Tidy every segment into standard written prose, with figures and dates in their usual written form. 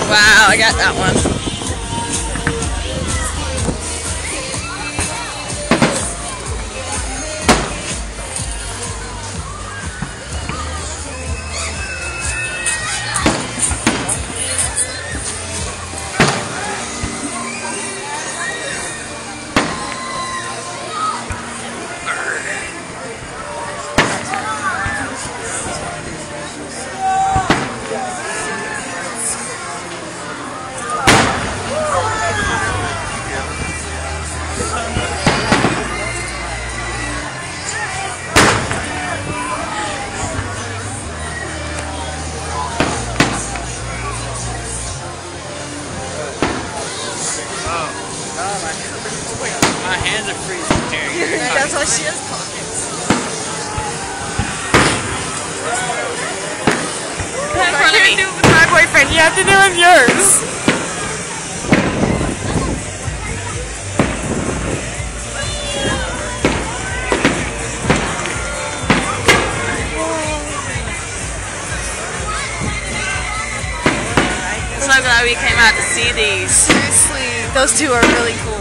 Wow, I got that one. My hands are freezing here. That's why she has pockets. I can't do it with my boyfriend. You have to do it with yours. I'm so glad we came out to see these. Seriously, those two are really cool.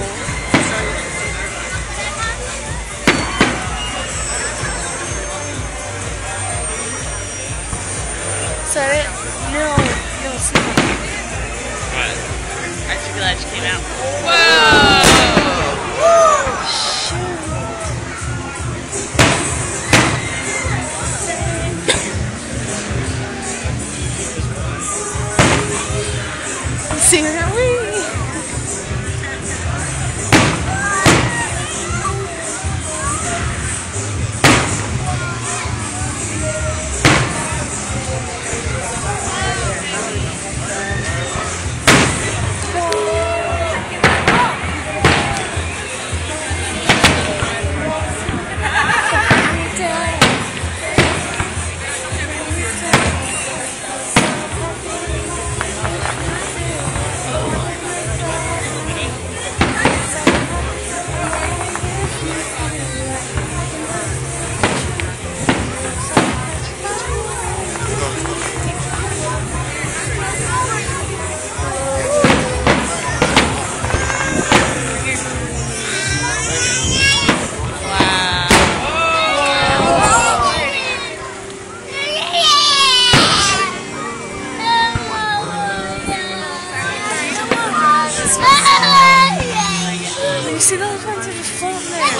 Is that it? No, it's not. What? Aren't you glad you came out? Whoa! See her that way. You see those ones that just floating there?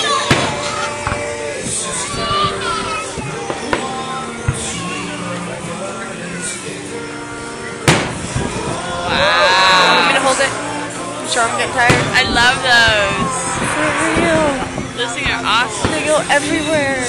Wow. Want me to hold it? You sure I'm getting tired? I love those. For real. Those things are awesome. They go everywhere.